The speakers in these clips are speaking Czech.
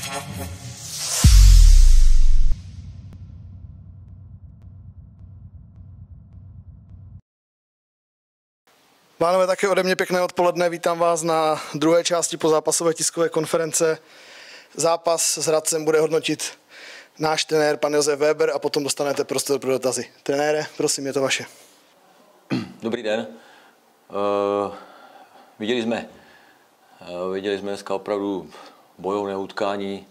Pánové, také ode mě pěkné odpoledne. Vítám vás na druhé části pozápasové tiskové konference. Zápas s Hradcem bude hodnotit náš trenér, pan Josef Weber, a potom dostanete prostor pro dotazy. Trenére, prosím, je to vaše. Dobrý den. Viděli jsme dneska opravdu bojovné utkání.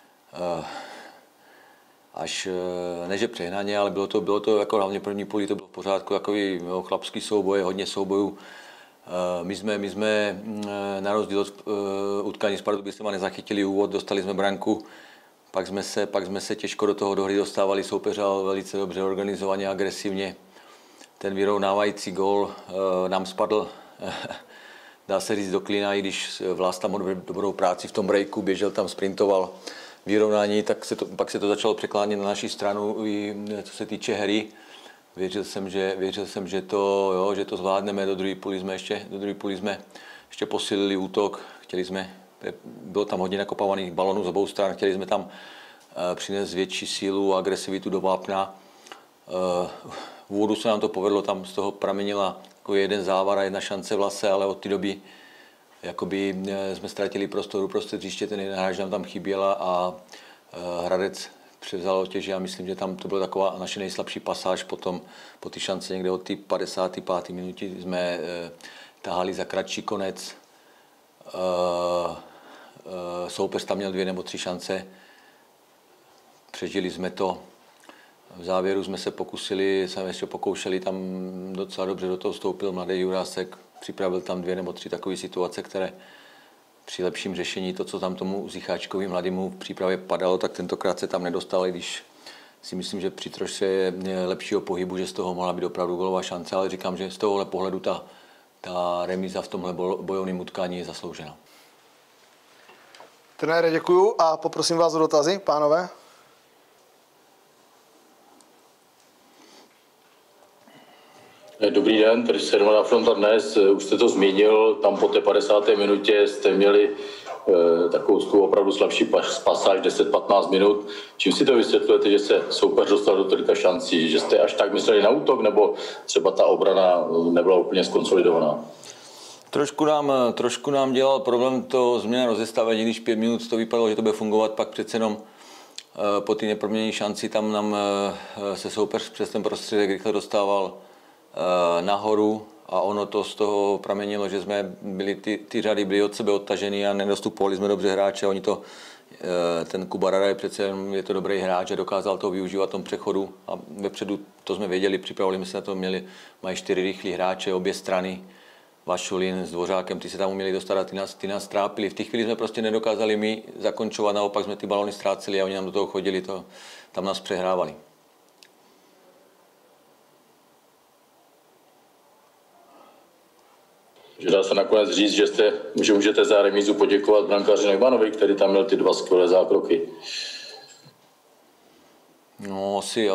Až ne, že přehnaně, ale bylo to jako hlavně první půlí, to bylo v pořádku, takový chlapský souboj, hodně soubojů. My jsme na rozdíl od utkání s Pardubicema nezachytili úvod, dostali jsme branku, pak jsme se těžko do toho do hry dostávali, soupeřal velice dobře, organizovaně, agresivně. Ten vyrovnávající gól nám spadl, dá se říct, do klína, i když Vlas tam odvedl dobrou práci v tom breaku, běžel tam, sprintoval vyrovnání, tak pak se to začalo překlánět na naši stranu, i co se týče hry. Věřil jsem, že to zvládneme. Do druhé půli jsme ještě posílili útok. Bylo tam hodně nakopávaných balonů z obou stran. Chtěli jsme tam přinést větší sílu a agresivitu do vápna. V úvodu se nám to povedlo, tam z toho pramenila jako jeden závar a jedna šance Vlase, ale od té doby jakoby jsme ztratili prostoru uprostřed hřiště, ten jeden hráč nám tam chyběla a Hradec převzal otěže a myslím, že tam to byla taková naše nejslabší pasáž. Potom po ty šance někde od té 55. minuty jsme tahali za kratší konec. Soupeř tam měl 2 nebo 3 šance. Přežili jsme to. V závěru jsme se pokoušeli, tam docela dobře do toho vstoupil mladý Jurásek. Připravil tam 2 nebo 3 takové situace, které při lepším řešení, to, co tam tomu Zicháčkovi mladému v přípravě padalo, tak tentokrát se tam nedostal, i když si myslím, že při trošku lepšího pohybu, že z toho mohla být opravdu gólová šance, ale říkám, že z tohohle pohledu ta remíza v tomhle bojovném utkání je zasloužena. Trenére, děkuju a poprosím vás o dotazy, pánové. Dobrý den, tady se Mladá fronta dnes, už jste to zmínil, tam po té 50. minutě jste měli takovou opravdu slabší pasáž 10-15 minut. Čím si to vysvětlujete, že se soupeř dostal do tolika šancí, že jste až tak mysleli na útok, nebo třeba ta obrana nebyla úplně skonsolidovaná? Trošku nám dělal problém to změna rozestavení, když 5 minut to vypadalo, že to bude fungovat, pak přece jenom po ty neproměněné šanci tam nám se soupeř přes ten prostředek rychle dostával nahoru a ono to z toho pramenilo, že jsme byli, ty řady byly od sebe odtažený a nedostupovali jsme dobře hráče. Ten Kuba Rada je to dobrý hráč a dokázal to využívat v tom přechodu a vepředu to jsme věděli, připravili jsme se na to, mají 4 rychlí hráče, obě strany, Vašulin s Dvořákem, ty se tam uměli dostat a ty nás trápili. V těch chvíli jsme prostě nedokázali my zakončovat, naopak jsme ty balony ztráceli a oni nám do toho chodili, tam nás přehrávali. Že dá se nakonec říct, že můžete za remízu poděkovat brankáři Neumannovi, který tam měl ty 2 skvělé zákroky. No, asi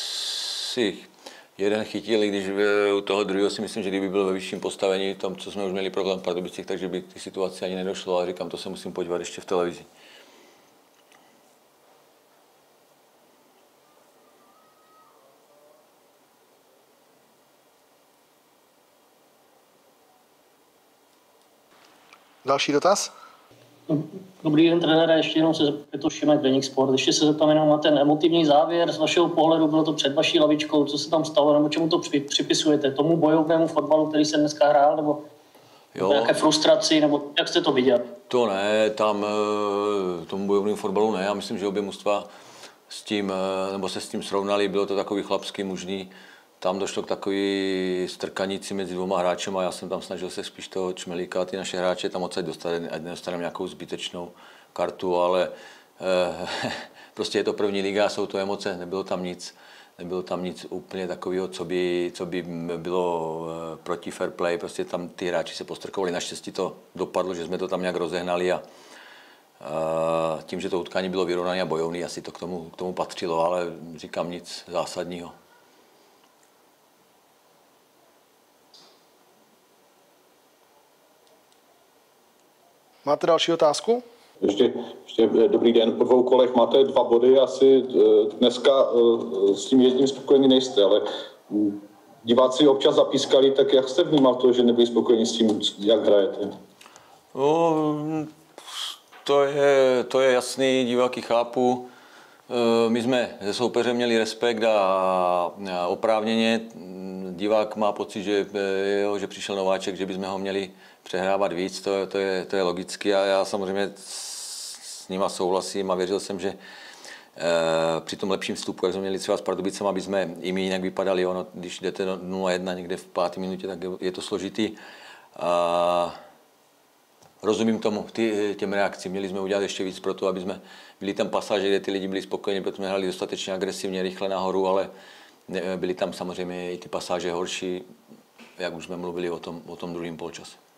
jeden chytil, i když u toho druhého si myslím, že kdyby byl ve vyšším postavení, tam, co jsme už měli problém v Pardubicích, takže by k té situaci ani nedošlo, ale říkám, to se musím podívat ještě v televizi. Další dotaz? Dobrý den, trenére, ještě jenom se zeptám, to Šimek, Deník Sport, ještě se zeptám jenom na ten emotivní závěr. Z vašeho pohledu bylo to před vaší lavičkou, co se tam stalo, nebo čemu to připisujete? Tomu bojovnému fotbalu, který se dneska hrál, nebo nějaké frustraci, nebo jak jste to viděl? To ne, tomu bojovnému fotbalu ne, já myslím, že obě mužstva se s tím srovnali, bylo to takový chlapský, mužný. Tam došlo k takový strkanici mezi 2 hráčem a já jsem tam snažil se spíš toho čmelíka a ty naše hráče tam odsaď dostat, ať nedostaneme nějakou zbytečnou kartu, ale prostě je to první liga, jsou to emoce, nebylo tam nic úplně takového, co by bylo proti fair play, prostě tam ty hráči se postrkovali, naštěstí to dopadlo, že jsme to tam nějak rozehnali a tím, že to utkání bylo vyrovnané a bojovné, asi to k tomu patřilo, ale říkám nic zásadního. Máte další otázku? Ještě dobrý den, po 2 kolech máte 2 body, asi dneska s tím jedním spokojení nejste, ale diváci občas zapískali, tak jak jste vnímal to, že nebyli spokojení s tím, jak hrajete? No, to je jasný, diváky chápu. My jsme se soupeřem měli respekt a oprávněně. Divák má pocit, že přišel nováček, že bychom ho měli přehrávat víc, to je logicky a já samozřejmě s nima souhlasím a věřil jsem, že při tom lepším vstupu, jak jsme měli třeba s Pardubicem, aby jsme i my jinak vypadali. Ono, když jdete 0-1 někde v 5. minutě, tak je to složitý. Rozumím tomu, těm reakcím. Měli jsme udělat ještě víc pro to, aby jsme byli tam pasáže, kde ty lidi byli spokojeni, protože jsme hráli dostatečně agresivně, rychle nahoru, ale byly tam samozřejmě i ty pasáže horší, jak už jsme mluvili o tom druhém poločase.